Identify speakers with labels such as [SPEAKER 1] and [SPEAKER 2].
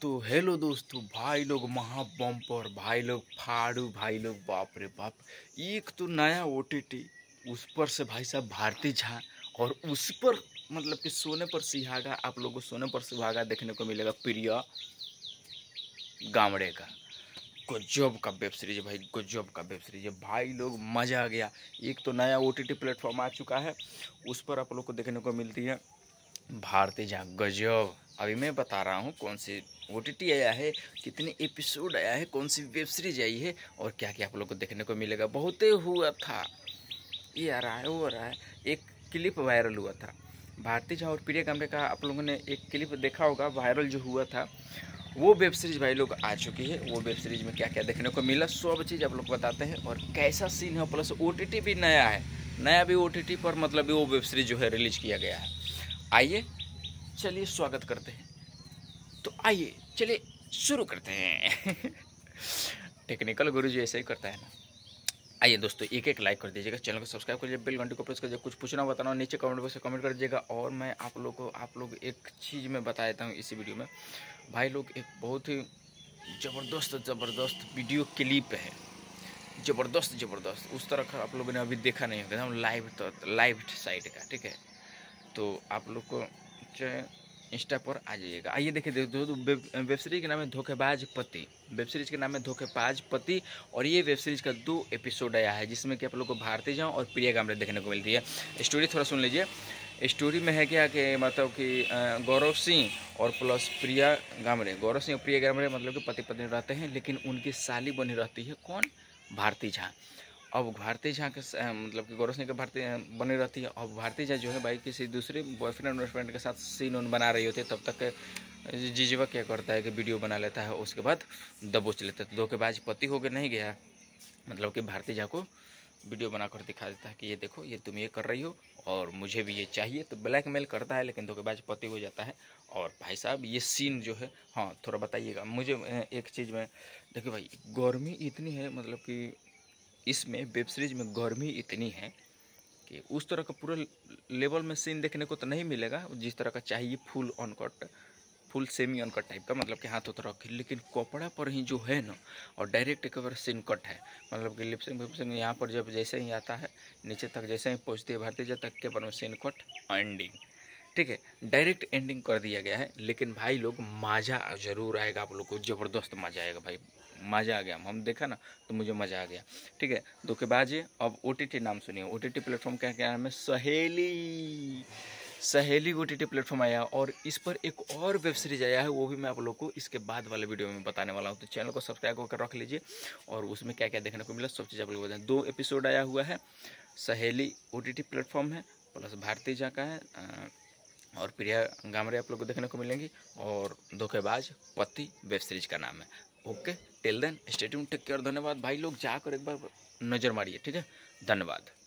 [SPEAKER 1] तो हेलो दोस्तों, भाई लोग महा बम्पर, भाई लोग फाड़ू, भाई लोग बाप रे बाप। एक तो नया ओटीटी, उस पर से भाई साहब भारती झा, और उस पर मतलब कि सोने पर सुहागा, आप लोगों को सोने पर सुहागा देखने को मिलेगा प्रिया गामड़े का। गजब का वेब सीरीज है भाई, गजब का वेब सीरीज है भाई लोग, मज़ा आ गया। एक तो नया ओटीटी प्लेटफॉर्म आ चुका है, उस पर आप लोग को देखने को मिलती है भारती झा। गजब। अभी मैं बता रहा हूँ कौन सी ओटीटी आया है, कितने एपिसोड आया है, कौन सी वेब सीरीज आई है और क्या क्या आप लोग को देखने को मिलेगा। बहुत हुआ था, ये आ रहा है वो आ रहा है। एक क्लिप वायरल हुआ था भारती झा और प्रिया गामड़े का, आप लोगों ने एक क्लिप देखा होगा वायरल जो हुआ था। वो वेब सीरीज भाई लोग आ चुकी है। वो वेब सीरीज में क्या क्या देखने को मिला, सब चीज़ आप लोग बताते हैं और कैसा सीन है। प्लस ओटीटी भी नया है, नया भी ओटीटी पर मतलब वो वेब सीरीज जो है रिलीज किया गया है। आइए चलिए स्वागत करते हैं। तो आइए चलिए शुरू करते हैं। टेक्निकल गुरु जी ऐसे ही करता है ना। आइए दोस्तों, एक एक लाइक कर दीजिएगा, चैनल को सब्सक्राइब करिए, बेल घंटी को प्रेस करिए। कुछ पूछना बताना नीचे कमेंट बॉक्स में कमेंट कर दीजिएगा। और मैं आप लोग एक चीज़ मैं बता देता हूँ इसी वीडियो में। भाई लोग एक बहुत ही ज़बरदस्त वीडियो क्लिप है, ज़बरदस्त उस तरह का आप लोगों ने अभी देखा नहीं होगा, एकदम लाइव साइड का, ठीक है। तो आप लोग को इंस्टा पर आ जाइएगा। आइए देखिए, वेब सीरीज के नाम है धोखेबाज पति। वेब सीरीज के नाम है धोखेबाज पति, और ये वेब सीरीज का 2 एपिसोड आया है, जिसमें कि आप लोग को भारती झा और प्रिया गामड़े देखने को मिलती है। स्टोरी थोड़ा सुन लीजिए। स्टोरी में है क्या कि मतलब कि गौरव सिंह और प्लस प्रिया गामड़े, गौरव सिंह और प्रिया गामड़े मतलब कि पति पत्नी रहते हैं, लेकिन उनकी साली बनी रहती है कौन, भारती झा। अब भारती झा के मतलब कि गौरव सिंह के भारती बनी रहती है। अब भारती झा जो है भाई किसी दूसरे बॉयफ्रेंड के साथ सीन उन बना रही होती है, तब तक जीजवा क्या करता है कि वीडियो बना लेता है, उसके बाद दबोच लेता है। तो धोखेबाज पति हो गया नहीं गया, मतलब कि भारती झा को वीडियो बनाकर दिखा देता है कि ये देखो, ये तुम ये कर रही हो और मुझे भी ये चाहिए। तो ब्लैकमेल करता है, लेकिन धोखेबाज पति हो जाता है। और भाई साहब ये सीन जो है, हाँ थोड़ा बताइएगा मुझे। एक चीज़ में देखिए भाई, गर्मी इतनी है, मतलब कि इसमें वेब सीरीज में गर्मी इतनी है कि उस तरह का पूरा लेवल में सीन देखने को तो नहीं मिलेगा जिस तरह का चाहिए, full uncut, full semi uncut type का, मतलब कि हाथों तरह की। लेकिन कपड़ा पर ही जो है ना, और डायरेक्ट एक बार सीन कट है, मतलब कि लिपसिंग यहाँ पर जब जैसे ही आता है नीचे तक, जैसे ही पहुँचती है भारतीय जब तक के पर सीन कट एंडिंग, ठीक है, डायरेक्ट एंडिंग कर दिया गया है। लेकिन भाई लोग मज़ा ज़रूर आएगा, आप लोग को ज़बरदस्त मज़ा आएगा भाई, मज़ा आ गया। हम देखा ना तो मुझे मज़ा आ गया, ठीक है। धोखेबाज। अब ओटीटी नाम सुनिए, ओटीटी प्लेटफॉर्म क्या नाम है, सहेली ओटीटी प्लेटफॉर्म आया। और इस पर एक और वेब सीरीज आया है, वो भी मैं आप लोग को इसके बाद वाले वीडियो में बताने वाला हूँ। तो चैनल को सब्सक्राइब होकर रख लीजिए, और उसमें क्या क्या देखने को मिला सब चीज़ आप लोग बताएं। 2 एपिसोड आया हुआ है, सहेली ओटीटी प्लेटफॉर्म है, प्लस भारती झा का है, और प्रिया गामड़े आप लोग को देखने को मिलेंगी, और धोखेबाज पति वेब सीरीज का नाम है। Okay, till then stay tuned, take care, धन्यवाद भाई लोग। जाकर एक बार नज़र मारिए, ठीक है, धन्यवाद।